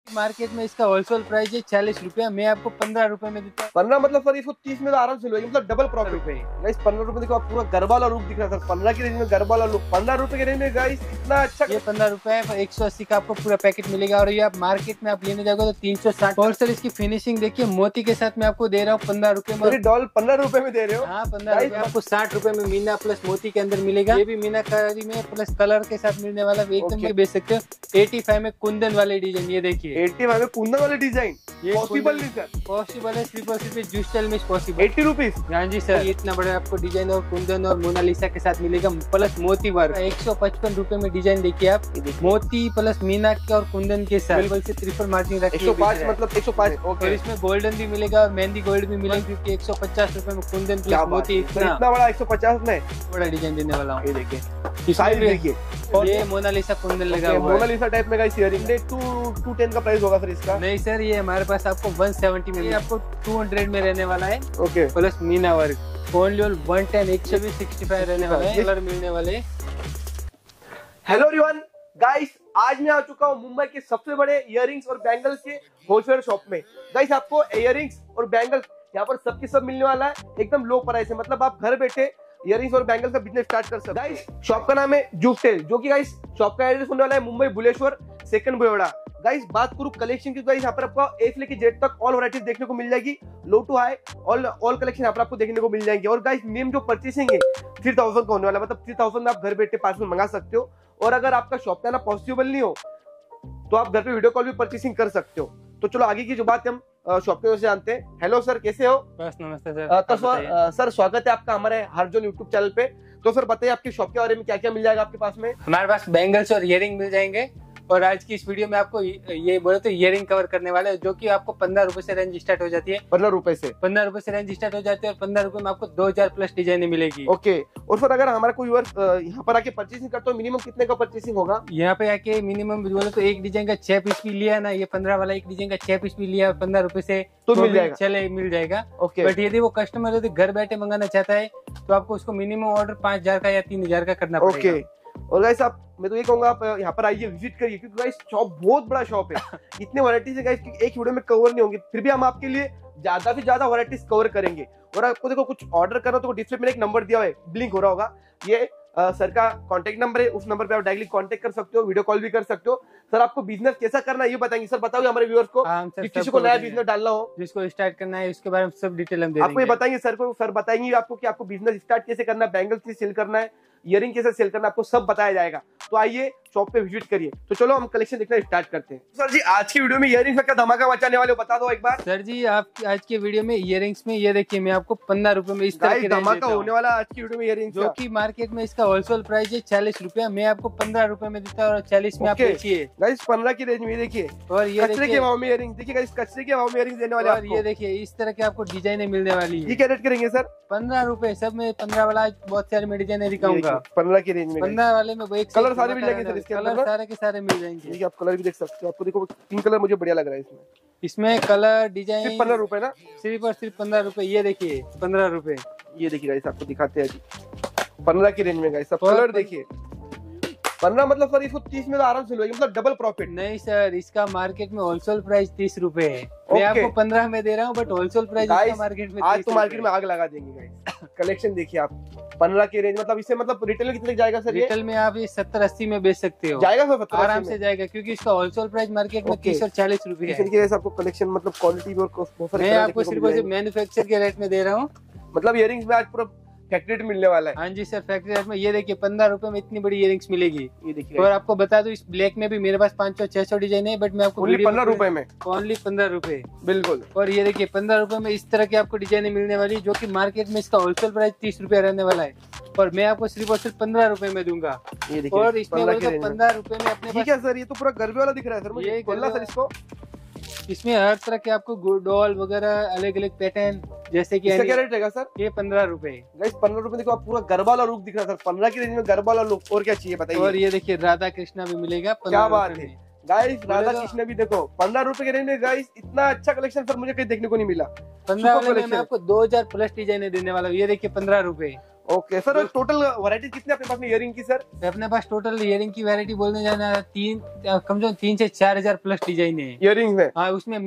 Market में इसका wholesale price है 40 रुपया, मैं आपको 15 रुपए में देता हूँ। 15 मतलब सर इसको 30 में तो आराम से लोगे, मतलब डबल प्रॉफिट है गाइस। 15 रुपए देखो आप, पूरा गरबा वाला लुक दिख रहा है सर। 15 की रेंज में गरबा वाला लुक, 15 रुपए के रेंज में गाइस इतना अच्छा। ये 15 रुपए है, 180 का आपको पूरा पैकेट मिलेगा। और ये आप मार्केट में आप लेने जाओगे तो 360। और सर इसकी फिनिशिंग देखिए, मोती के साथ मैं आपको दे रहा हूँ 15 रुपए में। डॉल 15 रुपए में दे रहे हो? हाँ 15 रुपए। आपको 60 रुपए में मीना प्लस मोती के अंदर मिलेगा। ये भी मीनाकारी में प्लस कलर के साथ मिलने वाला, एकदम ये बेच सकते हो। 85 में कुंदन वाले डिजाइन, ये देखिए 85 में कुंदन वाले डिजाइन पॉसिबल नहीं सर? पॉसिबल है, सिर्फ और सिर्फ जूस्टल में पॉसिबल। 80 रुपीज? हाँ जी सर, ये इतना बड़ा आपको डिजाइन और कुंदन और मोनालिसा के साथ मिलेगा प्लस मोती वर्क। 155 रुपए में डिजाइन देखिए आप, मोती प्लस मीना के और कुंदन के साथ बिल्कुल से ट्रिपल मार्जिन रखी है। 105 मतलब 105। और इसमें गोल्डन भी मिलेगा और मेहंदी गोल्ड भी मिलेगा, क्योंकि 150 रुपए में कुंदन प्लस मोती इतना बड़ा 150 में बड़ा डिजाइन देने वाला हूँ। ये देखिए साइज देखिए, ये मोनालिसा कुंदन लगा हुआ है। मोनालिसा टाइप में गाइस इयरिंग। 210 का प्राइस होगा सर इसका? नहीं सर, ये हमारे पास आपको 170 में, ये आपको 200 में रहने वाला है। Okay, plus meena work only 110, 165 रहने वाला है। कलर मिलने वाले। हेलो एवरीवन गाइस, आज मैं आ चुका हूँ मुंबई के सबसे बड़े इयरिंग्स और बैंगल्स के होलसेल शॉप में। गाइस आपको इयरिंग्स और बैंगल्स यहाँ पर सबके सब मिलने वाला है एकदम लो प्राइस है। मतलब आप घर बैठे इयरिंग्स और बैंगल्स का बिजनेस स्टार्ट कर सकते हैं। गाइस शॉप का नाम है जूस्टेल, जो कि गाइस शॉप का एड्रेस होने वाला है मुंबई बुलेश्वर 2nd बोयवाड़ा। गाइस बात करूं कलेक्शन की, गाइस यहाँ पर आपको ए से लेकर जेड तक ऑल वैरायटीज देखने को मिल जाएगी। Low to high all collection यहाँ पर आपको देखने को मिल जाएंगे। और गाइस मिनिमम जो परचेसिंग है 3000 का होने वाला, मतलब 3000 में आप घर बैठे पार्सल मंगा सकते हो। और अगर आपका शॉप पे आना पॉसिबल नहीं हो तो आप घर पे वीडियो कॉल भी परचेसिंग कर सकते हो। तो चलो आगे की जो बात हम शॉप के वजह से जानते हैं। हेलो सर, कैसे हो? बस नमस्ते सर। तो सर स्वागत है आपका हमारे हरजोन यूट्यूब चैनल पे। तो सर बताइए आपकी शॉप के बारे में, क्या क्या मिल जाएगा आपके पास में? हमारे पास बैंगल्स और इयरिंग मिल जाएंगे। और आज की इस वीडियो में आपको ये बोले तो इयरिंग कवर करने वाले हैं, जो कि आपको 15 रुपए से रेंज स्टार्ट हो जाती है। 15 रुपए से? 15 रुपए से रेंज स्टार्ट हो जाती है। और 15 रुपए में आपको 2000 प्लस डिजाइने मिलेगी। ओके। और सर अगर हमारा कोई यहाँ पर आके परचेसिंग करता हो, मिनिमम कितने का परचेसिंग होगा? यहाँ पे आके मिनिमम बोले तो एक डिजाइन का 6 पीस भी लिया ना, ये 15 वाला एक डिजाइन का 6 पीस भी लिया 15 रुपए से तो मिल जाएगा? चले मिल जाएगा। ओके। बट यदि वो कस्टमर यदि घर बैठे मंगाना चाहता है तो आपको उसको मिनिमम ऑर्डर 5000 का या 3000 का करना पड़ेगा। ओके। और गाइस आप, मैं तो ये कहूंगा आप यहाँ पर आइए, विजिट करिए, क्योंकि गाइस शॉप बहुत बड़ा शॉप है। इतने वैरायटीज है गाइस कि एक वीडियो में कवर नहीं होंगे, फिर भी हम आपके लिए ज्यादा से ज्यादा वैरायटीज कवर करेंगे। और आपको देखो कुछ ऑर्डर करना तो डिस्प्ले में एक नंबर दिया हुआ है, ब्लिंक हो रहा होगा, ये सर का कांटेक्ट नंबर है। उस नंबर पे आप डायरेक्टली कांटेक्ट कर सकते हो, वीडियो कॉल भी कर सकते हो। सर आपको बिजनेस कैसा करना है ये बताएंगे। सर बताओगे हमारे व्यूअर्स को कि किसी को नया बिजनेस डालना हो, जिसको स्टार्ट करना है, उसके बारे में सब डिटेल हम दे आपको ये बताएंगे सर को। सर बताएंगे आपको कि आपको बिजनेस स्टार्ट कैसे करना है, बैंगल्स कैसे सेल करना है, इयरिंग कैसे सेल करना है, आपको सब बताया जाएगा। तो आइए शॉप पे विजिट करिए। तो चलो हम कलेक्शन देखना स्टार्ट करते हैं। सर जी आज की वीडियो में इयरिंग्स का क्या धमाका मचाने वाले हो, बता दो एक बार। सर जी आप आज के वीडियो में इयरिंग्स में ये देखिए, मैं आपको 15 रुपए में इस तरह के धमाका होने वाला आज की वीडियो में इयरिंग्स, जो कि मार्केट में इसका होलसेल प्राइस है 40 रुपया, मैं आपको 15 रुपए में देता हूँ और 40 में आप बेचिए। गाइस 15 की रेंज में देखिए, और ये कचरे के भाव में इयरिंग्स देखिए गाइस, कचरे के भाव में इयरिंग्स देने वाले। और ये देखिए इस तरह के आपको डिजाइने मिलने वाली है। ये क्या रेट करेंगे सर? 15 रुपए सब में। 15 वाला आज बहुत सारे में डिजाइने दिखाऊंगा। 15 की रेंज में 15 वाले में एक कलर सारे मिल जाएंगे सर, इसके कलर सारे के सारे मिल जाएंगे। ठीक है, आप कलर भी देख सकते हो। आपको देखो 3 कलर मुझे बढ़िया लग रहा है इसमें। इसमें कलर डिजाइन सिर्फ 15 रुपए ना? सिर्फ और सिर्फ 15 रुपए। ये देखिए 15 रुपए। ये देखिए गाइस आपको दिखाते हैं जी, 15 की रेंज में गाइस आप कलर देखिए। 15 मतलब सर इसको 30 में तो आराम से लोगे, मतलब डबल प्रॉफिट। नहीं सर, इसका मार्केट में होलसेल प्राइस 30 रुपए है। मैं आपको 15 में दे रहा हूँ, बट होलसेल प्राइस मार्केट में आज तो मार्केट में आग लगा देंगे गाइस। कलेक्शन देखिए आप, 15 की रेंज, मतलब इससे मतलब रिटेल में कितने जाएगा सर? रिटेल में आप ये 70-80 में बेच सकते हो। जाएगा सर? आराम से जाएगा, क्योंकि इसका होलसेल प्राइस मार्केट में 30 और 40 रुपए है। आपको कलेक्शन मतलब क्वालिटी और मैं आपको सिर्फ मैन्युफैक्चर के रेट में दे रहा हूँ। मतलब इयरिंग्स में आज पूरा फैक्ट्री रेट मिलने वाला है। हाँ जी सर, फैक्ट्री रेट में। ये देखिए 15 रुपए में इतनी बड़ी इयरिंग्स मिलेगी। ये देखिए, और आपको बता दूं इस ब्लैक में भी मेरे पास 500-600 डिजाइन है, बट मैं आपको ओनली 15 रुपए में, ओनली 15 रुपए बिल्कुल। और ये देखिए 15 रुपए में इस तरह की आपको डिजाइने मिलने वाली, जो कि मार्केट में इसका होलसेल प्राइस 30 रुपया रहने वाला है, और मैं आपको सिर्फ और सिर्फ 15 रुपए में दूंगा। ये देखिए, और इसमें 15 रुपए में अपने ठीक है सर। ये तो पूरा गरबे वाला दिख रहा है सर मुझे, बोलना सर इसको। इसमें हर तरह के आपको डॉल वगैरह अलग अलग पैटर्न, जैसे कि क्या रेट रहेगा सर? ये 15 रुपए। गाइस 15 रुपए देखो आप, पूरा गरबा वाला लुक दिख रहा है सर। 15 की रेंज में गरबा वाला लुक, और क्या चाहिए बताइए। और ये देखिए राधा कृष्णा भी मिलेगा 15 क्या बात है गाइस राधा तो- कृष्ण भी देखो 15 रुपए के रेंज में गाइस, इतना अच्छा कलेक्शन सर मुझे कहीं देखने को नहीं मिला। 15 Super वाले में collection। मैं आपको 2000 प्लस डिजाइन देने वाला हूँ। ये देखिए 15 रुपए। ओके सर, टोटल वैरायटी कितने अपने पास में इयरिंग की सर? अपने पास टोटल इयरिंग की वैरायटी बोलने जाना कम से कम 3 से 4000 प्लस डिजाइन है इयरिंग में। हाँ, उसमें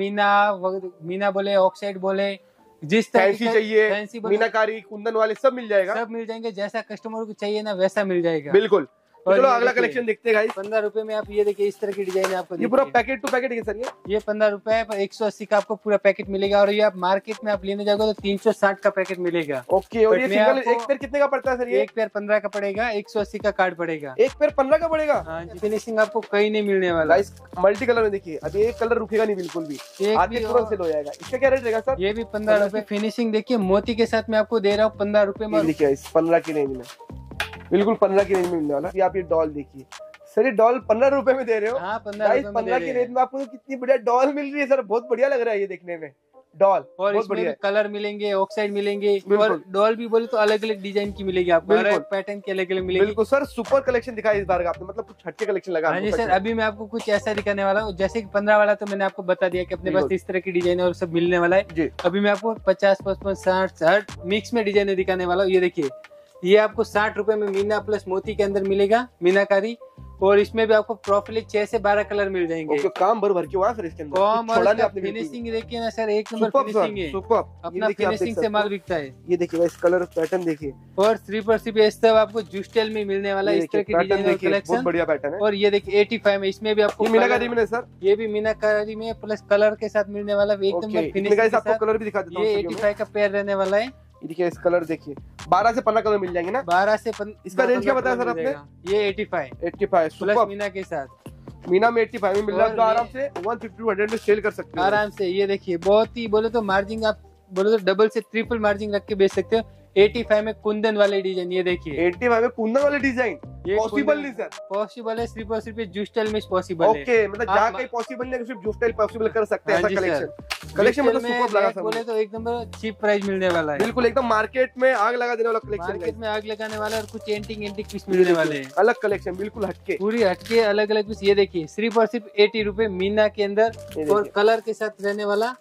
मीना बोले, ऑक्साइड बोले, जिस तरह फैंसी चाहिए, फैंसी बोले, मीनाकारी, कुंदन वाले सब मिल जाएगा। सब मिल जाएंगे। जैसा कस्टमर को चाहिए ना वैसा मिल जाएगा। बिल्कुल। तो और चलो ये अगला देखिए, कलेक्शन देखते हैं गाइस। 15 रुपए में आप ये देखिए इस तरह की डिजाइन आपको ये पूरा देखिए। पैकेट टू पैकेट है सर ये? 15 रुपए पर 180 का आपको पूरा पैकेट मिलेगा। और ये आप मार्केट में आप लेने जाओगे तो 360 का पैकेट मिलेगा। ओके। और ये But मैं सिंगल आपको- एक पेयर कितने का पड़ता है सर ये? एक पेयर 15 का पड़ेगा, 180 का कार्ड पड़ेगा। एक पेयर 15 का पड़ेगा। हाँ जी, फिनिशिंग आपको कहीं नहीं मिलने वाला। गाइस मल्टी कलर में देखिए, अभी एक कलर रुकेगा नहीं बिल्कुल भी, एक आते भी तुरंत सेल हो जाएगा। इसका क्या रेट रहेगा सर? ये भी 15 रुपए। फिनिशिंग देखिए मोती के साथ मैं आपको दे रहा हूँ 15 रुपए में। ये देखिए इस 15 की रेंज में, बिल्कुल 15 की रेंज में मिलने वाला। ये आप ये डॉल देखिए सर, ये डॉल 15 रुपए में दे रहे हो। हाँ, 15 गाइस रुपए में 15 दे की रहे रेंज में आपको कितनी बढ़िया डॉल मिल रही है सर, बहुत बढ़िया लग रहा है ये देखने में। डॉल और बहुत इसमें बढ़िया भी है। कलर मिलेंगे, ऑक्साइड मिलेंगे। बिल्कुल। और डॉल भी बोले तो अलग अलग डिजाइन की मिलेगी आपको, बिल्कुल। अलग पैटर्न की अलग अलग मिलेगी। बिल्कुल सर, सुपर कलेक्शन दिखाया इस बार का आपने, मतलब कुछ हटके कलेक्शन लगा। हाँ जी सर, अभी मैं आपको कुछ ऐसा दिखाने वाला हूँ। जैसे कि 15 वाला तो मैंने आपको बता दिया कि अपने पास बिल्कुल। इस तरह की डिजाइन और सब मिलने वाला है जी। अभी मैं आपको 50, 55, 60, 60 मिक्स में डिजाइन दिखाने वाला हूँ। ये देखिए, ये आपको 60 रुपए में मीना प्लस मोती के अंदर मिलेगा, मीनाकारी। और इसमें भी आपको प्रॉफिटली 6 से 12 कलर मिल जाएंगे। ओके, काम भर भर के हुआ सर इसके अंदर, कॉम कुछ छोड़ा नहीं और आपने। फिनिशिंग देखिए ना सर, एक नंबर सुपर फिनिशिंग है। सुपर, अपना फिनिशिंग से माल बिकता है। ये देखिए इस कलर पैटर्न देखिए, और 3% पे सब आपको जुस्टेल में मिलने वाला है इस तरह की पैटर्न डिजाइन और देखिए, बहुत कलेक्शन। बढ़िया पैटर्न है। और ये देखिए 85 में, इसमें भी आपको ये मीनाकारी में सर, ये भी मीनाकारी में प्लस कलर के साथ मिलने वाला है, एक ओके। नंबर इसमें फिनिशिंग गाइस के आपको साथ। कलर भी दिखा देता हूं। ये 85 का पेयर रहने वाला है। ये देखिए इस कलर देखिए, 12 से 15 कलर मिल जाएंगे ना। 12 से इसका रेंज क्या बताया सर आपने? ये 85 85 प्लस सुपर। मीना के साथ मीना में 85 में मिल रहा है, और तो आराम से 150 to 100 में सेल कर सकते हो। आराम से। ये देखिए बहुत ही बोले तो मार्जिन, आप बोले तो डबल से ट्रिपल मार्जिन रख के बेच सकते हो। 85 में कुंदन वाले डिजाइन, ये देखिए 85 में कुंदन वाले डिजाइन ये पॉसिबल कुंदन- नहीं सर। पॉसिबल है, सिर्फ जूस्टल में पॉसिबल है। ओके, मतलब आप जहाँ कहीं पॉसिबल नहीं है सिर्फ जो स्टाइल पॉसिबल कर सकते हैं, हाँ ऐसा जी सर। कलेक्शन। कलेक्शन मतलब Juital में सुपर लगा रेट सर बोले मुझे। तो एक नंबर चीप प्राइस मिलने वाला है। बिल्कुल एकदम मार्केट में आग लगा देने वाला कलेक्शन, मार्केट में आग लगाने वाला है। और कुछ एंटिक पीस मिलने वाले हैं, अलग कलेक्शन बिल्कुल हटके। पूरी हटके अलग अलग पीस। ये देखिए सिर्फ और सिर्फ 80 रुपए मीना के अंदर ये और देखिए। कलर के साथ रहने वाला।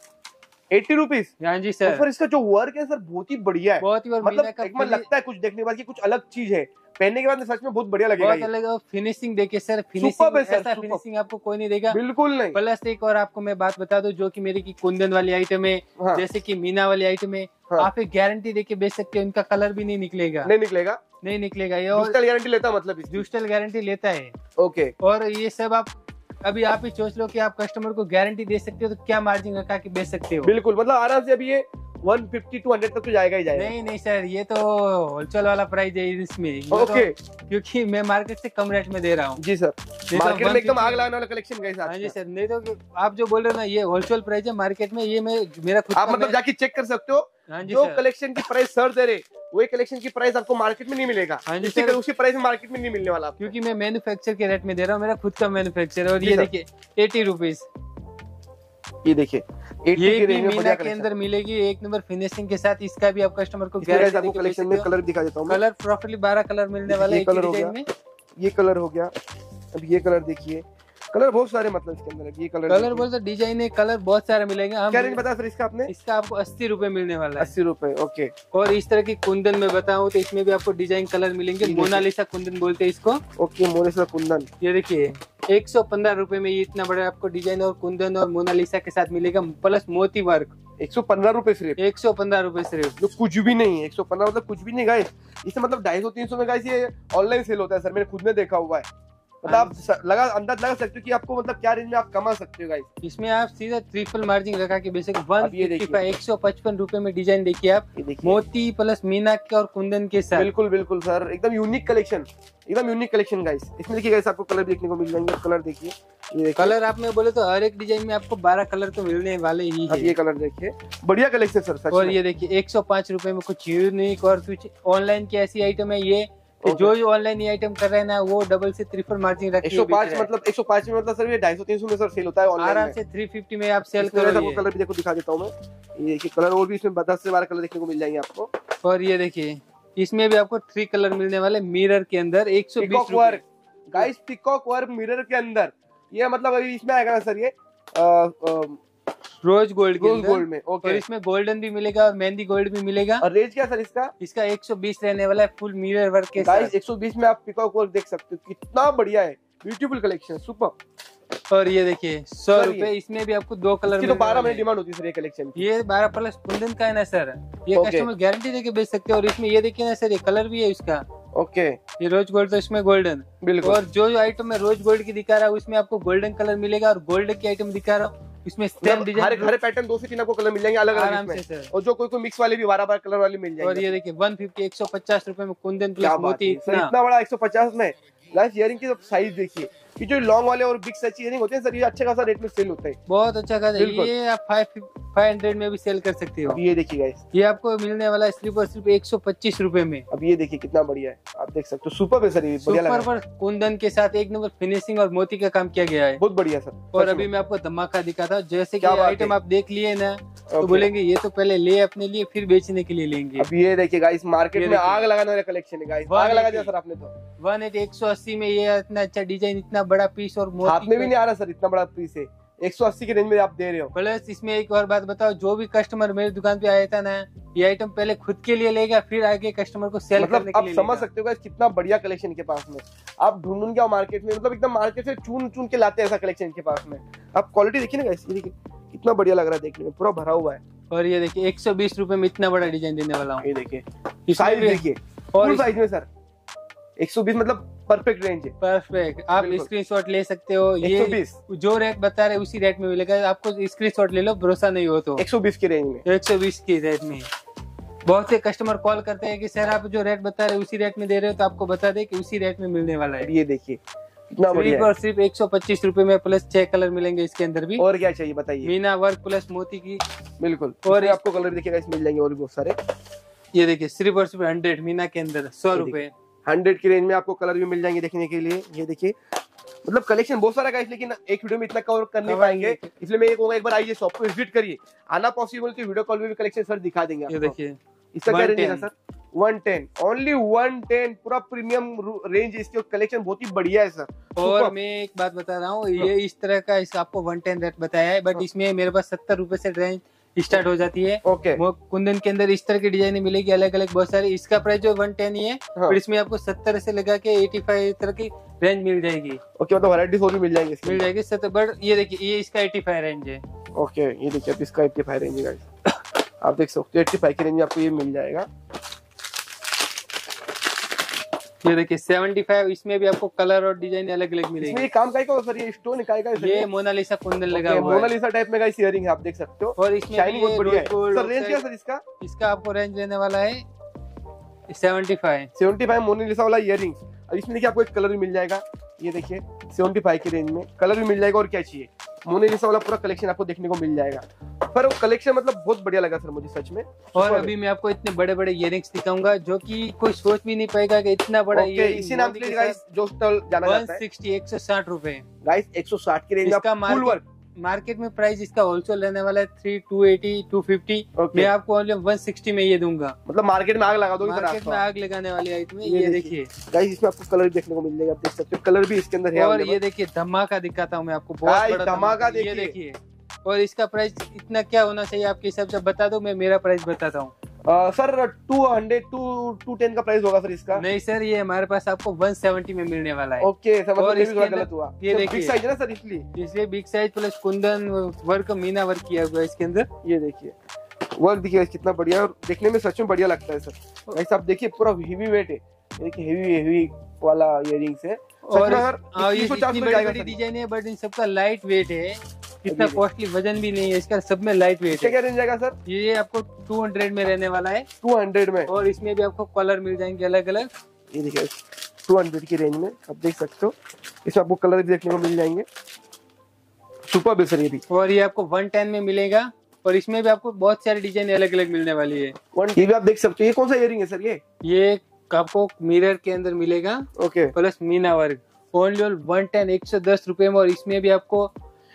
80 रुपीज। हाँ जी और सर, फिर इसका जो वर्क है सर बहुत ही बढ़िया है, बहुत ही। और मीना मतलब का एक बार लगता है कुछ देखने के बाद कि कुछ अलग चीज है, पहनने के बाद सच में बहुत बढ़िया लगेगा बहुत ये। अलग। और फिनिशिंग देखिए सर, Superb फिनिशिंग है सर, ऐसा superb। फिनिशिंग आपको कोई नहीं देगा। बिल्कुल नहीं। प्लस एक और आपको मैं बात बता दूं, जो कि मेरी की कुंदन वाली आइटम है, हाँ। जैसे कि मीना वाली आइटम है, हाँ। आप एक गारंटी देके बेच सकते हो, उनका कलर भी नहीं निकलेगा। नहीं निकलेगा, नहीं निकलेगा ये। और डिजिटल गारंटी लेता मतलब इसकी। डिजिटल गारंटी लेता है। ओके। और ये सब आप अभी आप ही सोच लो कि आप कस्टमर को गारंटी दे सकते हो तो क्या मार्जिन रखा के बेच सकते हो। बिल्कुल, मतलब आराम से अभी ये 150 to 100 तक तो जाएगा ही जाएगा। नहीं नहीं सर, ये तो होलसेल वाला प्राइस है इसमें। ये ओके। तो क्योंकि मैं मार्केट से कम रेट में दे रहा हूँ। जी सर, नहीं तो मार्केट में एकदम 150 आग लगाने वाला कलेक्शन गाइस आज हाँ जी का। सर, नहीं तो आप जो बोल रहे हो ना, ये होलसेल प्राइस है मार्केट में। ये मैं मेरा खुद आप का मतलब जाके चेक कर सकते हो, हाँ जी जो सर। कलेक्शन की प्राइस सर दे रहे वही कलेक्शन की प्राइस आपको मार्केट में नहीं मिलेगा। हाँ जी उसी सर। उसी प्राइस में मार्केट में नहीं मिलने वाला आपको। क्योंकि मैं मैन्युफैक्चर के रेट में दे रहा हूँ, मेरा खुद का मैन्युफैक्चर है। और जी ये सर। देखिए 80 रुपीज, ये देखिए 80 ये की भी रेंज में मीना बढ़िया के कलेक्शन। अंदर मिलेगी एक नंबर फिनिशिंग के साथ। इसका भी आप कस्टमर को इसमें guys गारंटी आपको कलेक्शन में कलर दिखा देता हूँ मैं। कलर प्रॉपर्ली 12 कलर मिलने वाले ये एक ही कलर हो डिजाइन गया, में। ये कलर हो गया, अब ये कलर देखिए, कलर बहुत सारे मतलब इसके अंदर है। ये कलर कलर बोलते डिजाइन है, कलर बहुत सारे मिलेंगे। हम क्या रेंज बताया सर इसका आपने? इसका आपको 80 रुपए मिलने वाला है। 80 रुपए। ओके। और इस तरह की कुंदन में बताऊं तो इसमें भी आपको डिजाइन कलर मिलेंगे। ये मोनालिसा कुंदन बोलते हैं इसको। Okay, Mona Lisa kundan. ये देखिए 115 रुपए में ये इतना बड़ा आपको डिजाइन और कुंदन और मोनालिसा के साथ मिलेगा, प्लस मोती वर्क। 115 रुपए सिर्फ। 115 रुपए सिर्फ। जो कुछ भी नहीं है, 115 मतलब कुछ भी नहीं गाइस। इससे मतलब 250-300 में गाइस ये ऑनलाइन सेल होता है सर, मैंने खुद ने देखा हुआ है। मतलब आप अंदाज लगा सकते हो कि आपको मतलब क्या रेंज में आप कमा सकते हो गाइस। इसमें आप सीधा ट्रिपल मार्जिन लगा के बेचेंगे। अब ये देखिए। 155 रुपए में डिजाइन देखिए आप, ये देखिए मोती प्लस मीना के और कुंदन के साथ। बिल्कुल बिल्कुल सर, एकदम यूनिक कलेक्शन, एकदम यूनिक कलेक्शन गाइस। इसमें देखिए गाइस आपको कलर देखने को मिल जाएंगे। कलर देखिए, ये देखिए कलर आप में बोले तो हर एक डिजाइन में आपको 12 कलर तो मिलने वाले ही अब है। ये कलर देखिए, बढ़िया कलेक्शन सर सच और में। ये देखिए 105 रुपए में कुछ यूनिक और कुछ ऑनलाइन की ऐसी आइटम है ये कि Okay. जो ऑनलाइन ये आइटम कर रहे हैं ना, वो डबल से ट्रिपल मार्जिन रख के 105 मतलब 105 में मतलब सर ये 250-300 में सर सेल होता है ऑनलाइन आराम में। से 350 में आप सेल इसमें करो आपको ये। कलर भी देखो दिखा देता हूँ मैं। ये देखिए कलर और भी इसमें 10 से 12 कलर देखने को मिल जाएंगे आपको। और ये देखिए इसमें भी आपको 3 कलर मिलने वाले मिरर के अंदर 120 पिकॉक रुपए। Work guys, peacock work mirror के अंदर ये मतलब अभी इसमें आएगा ना सर ये रोज गोल्ड रोज गोल्ड में। ओके। और इसमें गोल्डन भी मिलेगा और मेहंदी गोल्ड भी मिलेगा। और रेंज क्या सर इसका? इसका 120 रहने वाला है, फुल मिरर वर्क के साथ। गाइस 120 में आप पिकॉक वर्क देख सकते हो, कितना बढ़िया है, ब्यूटीफुल कलेक्शन, सुपर। और ये देखिए 100 रुपए, इसमें भी आपको 2 कलर तो 12 महीने डिमांड होती है सर ये कलेक्शन की। ये 12 प्लस कुंदन का है ना सर, ये कस्टमर गारंटी देके बेच सकते हैं। और इसमें ये देखिए ना सर, ये कलर भी है इसका। ओके। ये रोज गोल्ड तो इसमें गोल्डन, बिल्कुल। और जो आइटम में रोज गोल्ड की दिखा रहा है उसमें आपको गोल्डन कलर मिलेगा, और गोल्ड की आइटम दिखा रहा हूँ इसमें सेम डिजाइन, हर पैटर्न 2 से 3 आपको कलर मिल जाएंगे अलग आराम अलग से सर। और जो कोई मिक्स वाले भी 12 कलर वाले मिल जाएंगे। और ये देखिए 150 रुपए में कुंदन प्लस मोती, इतना बड़ा 150 में। गाइस इयरिंग की साइज देखिए, कि जो लॉन्ग वाले और बिग साइज इयरिंग होते हैं सर, ये अच्छा खासा रेट में सेल होता है, बहुत अच्छा खासा। ये आप 500 में भी सेल कर सकते हो। ये देखिए गाइस, ये आपको मिलने वाला है सिर्फ और सिर्फ 125 रुपए में। अब ये देखिए कितना बढ़िया है, आप देख सकते हो, सुपर है सर, ये बढ़िया लग रहा है। सुपर कुंदन के साथ एक नंबर फिनिशिंग और मोती का काम किया गया है, बहुत बढ़िया सर। और अभी मैं आपको धमाका दिखाता हूँ। जैसे कि आइटम आप देख लिए ना, तो बोलेंगे ये तो पहले ले अपने लिए फिर बेचने के लिए लेंगे। अब ये देखिए गाइस, मार्केट में आग लगाने वाला कलेक्शन है गाइस, आग लगा दिया सर आपने तो। 180 में ये इतना अच्छा डिजाइन, इतना बड़ा पीस, और हाथ में भी नहीं आ रहा सर, इतना बड़ा पीस है, 180 की रेंज में आप दे रहे हो। प्लस इसमें एक और बात बताओ, जो भी कस्टमर मेरी दुकान पे आया था ना, ये आइटम पहले खुद के लिए लेगा, फिर आगे कस्टमर को सेल करने के लिए। आप समझ सकते हो गाइस, कितना बढ़िया कलेक्शन के पास में आप ढूंढून क्या मार्केट में, मतलब एकदम मार्केट से चुन के लाते हैं ऐसा कलेक्शन के पास में। आप क्वालिटी देखिए ना गाइस, ये देखिए कितना बढ़िया लग रहा है देखने में, पूरा भरा हुआ है। और ये देखिए 120 रुपए में इतना बड़ा डिजाइन देने वाला हूँ। ये देखिए साइज देखिए, फुल साइज में सर 120 मतलब परफेक्ट रेंज है, परफेक्ट। आप स्क्रीनशॉट ले सकते हो, ये 120 जो रेट बता रहे उसी रेट में मिलेगा आपको, स्क्रीनशॉट ले लो, भरोसा नहीं हो तो। 120 की रेंज में, 120 की रेट में। बहुत से कस्टमर कॉल करते हैं कि सर आप जो रेट बता रहे उसी रेट में दे रहे हो, तो आपको बता दे कि उसी रेट में मिलने वाला है। ये देखिए कितना बढ़िया है। और सिर्फ 125 रुपए में, प्लस 6 कलर मिलेंगे इसके अंदर भी। और क्या चाहिए बताइए, मीना वर्क प्लस मोती की। बिल्कुल। और आपको कलर देखिएगा इसमें मिल जाएंगे और भी बहुत सारे। ये देखिए सिर्फ और सिर्फ 100 मीना के अंदर 100 रुपए, 100 की रेंज में आपको कलर भी मिल जाएंगे देखने के लिए। ये देखिए मतलब कलेक्शन बहुत सारा गाइस, लेकिन एक वीडियो में इतना कवर कर नहीं पाएंगे, इसलिए मैं एक बार आइए शॉप पे विजिट करिए, आना पॉसिबल तो वीडियो कॉल में भी कलेक्शन सर दिखा देंगे। ये देखिए इसका क्या रेंज है सर? 110, ओनली 110, पूरा प्रीमियम रेंज, इसके कलेक्शन बहुत ही बढ़िया है सर। और मैं एक बात बता रहा हूँ, ये इस तरह का आपको 110 रेट बताया है, बट इसमें मेरे पास 70 रुपए से रेंज स्टार्ट हो जाती है। ओके। वो कुंदन के अंदर इस तरह की डिजाइन मिलेगी, अलग अलग बहुत सारी। इसका प्राइस जो 110 ही है, और इसमें आपको 70 से लगा के 85 तरह की रेंज मिल जाएगी। ओके, मतलब वैरायटीज और भी मिल जाएंगे, मिल जाएगी 70। बट ये देखिए, ये इसका 85 रेंज है। ओके, ये देखिए अब इसका 85 रेंज है गाइस, आप देख सकते हो 85 की रेंज में आपको ये मिल जाएगा। ये देखिए 75, इसमें भी आपको कलर और डिजाइन अलग अलग मिलेगी। इसमें ये काम का सर, ये स्टोन का ये मोनालिसा कुंदन लगा हुआ है, मोनालिसा टाइप में गाइस इयरिंग है, आप देख सकते हो। और इसमें शाइनिंग बहुत बढ़िया है सर। रेंज क्या सर इसका? इसका आपको रेंज रहने वाला है 75 मोनालिसा वाला इयरिंग। और इसमें देखिए आपको एक कलर भी मिल जाएगा, ये देखिए 75 की रेंज में कलर भी मिल जाएगा। और क्या चाहिए, मोनालिसा वाला पूरा कलेक्शन आपको देखने को मिल जाएगा। पर वो कलेक्शन मतलब बहुत बढ़िया लगा सर मुझे सच में। और अभी मैं आपको इतने बड़े बड़े इयरिंग्स दिखाऊंगा जो कि कोई सोच भी नहीं पाएगा कि इतना बड़ा इसी नाम से गाइस जो स्टॉल जाना जाता है। 160 रुपए गाइस, 160 की रेंज का फुल वर्क। मार्केट में प्राइस इसका होलसेल रहने वाला है 280 250। मैं आपको ओनली 160 में ये दूंगा। मतलब मार्केट में आग लगा दोगे सर? मार्केट में आग लगाने वाली आइटम है। ये देखिए गाइस, इसमें आपको कलर देखने को मिल जाएगा, आप देख सकते हो कलर भी इसके अंदर है। और ये देखिए धमाका दिखाता हूँ मैं आपको, बहुत बड़ा धमाका। ये देखिए, और इसका प्राइस इतना क्या होना चाहिए आपके हिसाब से बता दो, मैं मेरा प्राइस बताता हूँ। सर 210 का प्राइस होगा सर इसका? नहीं सर, ये हमारे पास आपको 170 में मिलने वाला है। ओके, समझ और इसके गलत हुआ। ये देखिए बिग साइज है ना सर, इसलिए big size plus kundan work, meena work किया हुआ है इसके अंदर। ये देखिए वर्क देखिए कितना बढ़िया, और देखने में सच में बढ़िया लगता है सर। ऐसा आप देखिए पूरा हेवी वेट है, देखिए हेवी वाला इयरिंग्स है। और इतनी बड़ी डिजाइन है, बट इन सबका लाइट वेट है, इतना कॉस्टली वजन भी नहीं है इसका, सब में लाइट वेट है। क्या रेंज जाएगा सर? ये आपको 200 में रहने वाला है। 200 में, और इसमें भी आपको कलर मिल जाएंगे अलग अलग। ये देखिए 200 की रेंज में आप देख सकते हो, इसमें आपको कलर भी देखने को मिल जाएंगे। सुपर बेस है ये भी। और ये आपको 110 में मिलेगा, और इसमें भी आपको बहुत सारी डिजाइन अलग अलग मिलने वाली है। ये भी आप देख सकते हो। ये कौन सा इयरिंग है सर? ये आपको मिरर के अंदर मिलेगा। Okay, plus meena work, only 110 110 रुपए में। और इसमें भी आपको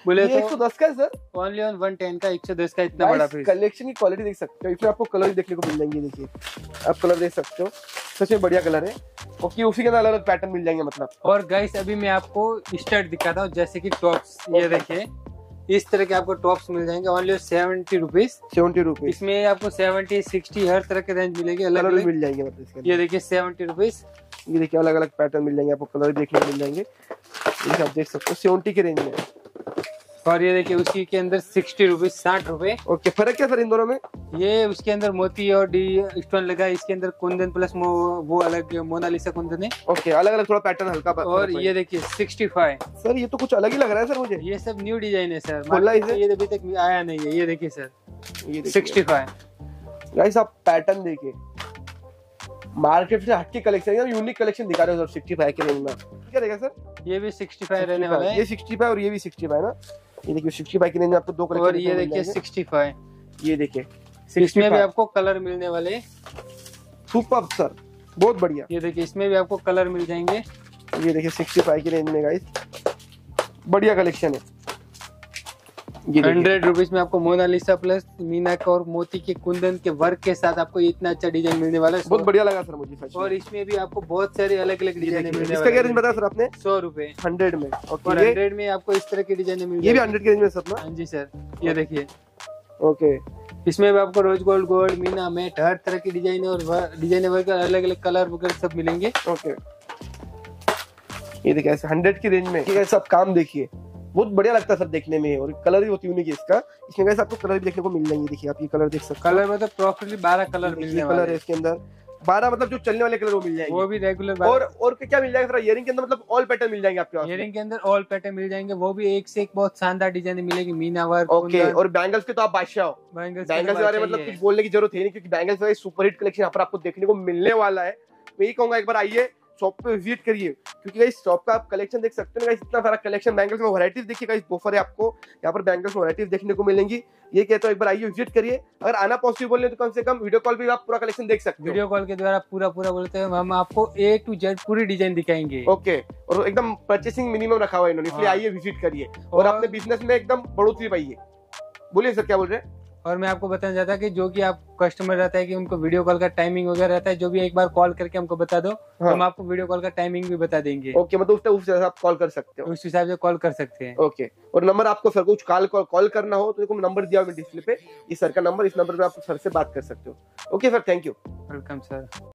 बोले ये तो 110 का है सर। ओनली ऑन 110 का, 110 का इतना बड़ा पीस। कलेक्शन की क्वालिटी देख सकते हो, इसमें आपको कलर देखने को मिल जाएंगे। देखिए आप कलर देख सकते हो, सच में बढ़िया कलर है। ओके, उसी के अंदर अलग अलग पैटर्न मिल जाएंगे मतलब। और गाइस अभी मैं आपको स्टर्ट दिखाता हूँ, जैसे कि टॉप्स। ये देखिए इस तरह के आपको टॉप्स मिल जाएंगे ओनली 70 रुपीज। 70 रुपीज। इसमें आपको 70, 60 हर तरह के रेंज मिलेंगे, अलग कलर अलग मिल जाएंगे मतलब इसके अंदर। ये देखिए 70 रुपीज। ये देखिए अलग अलग पैटर्न मिल जाएंगे आपको, कलर देखने को मिल जाएंगे। ये आप देख सकते हो 70 के रेंज में। और ये देखिए उसी के अंदर 60 रुपीज, 60 रुपए। ओके, फर्क क्या सर इन दोनों में? ये उसके अंदर मोती और डी स्टोन लगा है, इसके अंदर कुंदन प्लस वो अलग मोनालिसा कुंदन है। ओके, अलग अलग थोड़ा पैटर्न हल्का। और ये देखिए 65। सर ये तो कुछ अलग ही लग रहा है सर मुझे। ये सब न्यू डिजाइन है सर, खोलना इसे? ये अभी तक आया नहीं है। ये देखिए सर ये 65। गाइस आप पैटर्न देखिए, मार्केट से हटके कलेक्शन, एकदम यूनिक कलेक्शन दिखा रहे हो सर 65 के रेंज में। क्या रहेगा सर? ये भी 65 रहने वाला है। ये 65 और ये भी 65 ना। ये देखिए 65 की रेंज में आपको दो कलेक्शन। और ये देखिए 65। ये देखिए इसमें भी आपको कलर मिलने वाले। सुपर सर, बहुत बढ़िया। ये देखिए इसमें भी आपको कलर मिल जाएंगे। ये देखिए 65 की रेंज में गाइस, बढ़िया कलेक्शन है। 100 रुपीज में आपको मोनालिसा प्लस मीनाक और मोती के कुंदन के वर्क के साथ आपको इतना अच्छा डिजाइन मिलने वाला है। बहुत बढ़िया लगा सर मुझे सच में। और इसमें भी आपको बहुत सारे अलग अलग डिजाइन मिलने इसका वाले क्या रेंज बताया सर आपने? 100 रुपए। 100 में। और ओके, 100 में आपको इस तरह की डिजाइन मिल ये भी जाएगी। 100 के रेंज में सर ना? हाँ जी सर, ये देखिए ओके, इसमें भी आपको rose gold, gold, meena, matte हर तरह की डिजाइन और डिजाइन वर्क अलग अलग कलर वगैरह सब मिलेंगे। ओके। ये देखिए ऐसे 100 की रेंज में ये सब काम देखिए, बहुत बढ़िया लगता है सर देखने में। और कलर भी बहुत यूनिक है इसका। इसमें गाइस आपको कलर भी देखने को मिल जाएंगे। देखिए आप ये कलर देख सकते हो। कलर मतलब प्रॉपर्ली 12 कलर मिलने कलर वाले है इसके अंदर 12, मतलब जो चलने वाले कलर वो मिल जाएंगे। वो भी रेगुलर। और क्या मिल जाएगा सर इयरिंग के अंदर? मतलब ऑल पैटर्न मिल जाएंगे आपके पास। इयरिंग के अंदर ऑल पैटर्न मिल जाएंगे, वो भी एक से एक बहुत शानदार डिजाइन मिलेगी। Meena work, okay. और बैंगल्स के तो आप बादशाह हो। बैंगल्स बैंगल्स के बारे में मतलब कुछ बोलने की जरूरत है नहीं, क्योंकि बैंगल्स का सुपर हिट कलेक्शन यहाँ पर आपको देखने को मिलने वाला है। मैं यही कहूंगा एक बार आइए शॉप पे विजिट करिए, क्योंकि गाइस शॉप का आप कलेक्शन देख सकते हो ना गाइस, इतना सारा कलेक्शन बैंगल्स में वैरायटीज देखिए गाइस, बहुत सारे आपको यहाँ पर बैंगल्स में वैरायटीज देखने को मिलेंगी। ये कहते हो एक बार आइए विजिट करिए। अगर आना पॉसिबल नहीं तो कम से कम वीडियो कॉल पे आप पूरा कलेक्शन देख सकते हो। वीडियो कॉल के द्वारा पूरा बोलते हैं, हम आपको A to Z पूरी डिजाइन दिखाएंगे। ओके, और एकदम परचेसिंग मिनिमम रखा हुआ है इन्होंने, इसलिए आइए विजिट करिए और अपने बिजनेस में एकदम बढ़ोतरी पाइए। बोलिए सर, क्या बोल रहे हैं? और मैं आपको बताना चाहता कि जो कि आप कस्टमर रहता है कि उनको वीडियो कॉल का टाइमिंग वगैरह रहता है, जो भी एक बार कॉल करके हमको बता दो, तो हम आपको वीडियो कॉल का टाइमिंग भी बता देंगे। ओके, मतलब उस हिसाब से आप कॉल कर सकते हो। उस हिसाब से कॉल कर सकते हैं। ओके, और नंबर आपको सर कुछ कॉल करना हो तो देखो नंबर दिया हुआ है डिस्प्ले पे, इस सर का नंबर, इस नंबर पे आप सर से बात कर सकते हो। Okay sir, thank you. Welcome sir.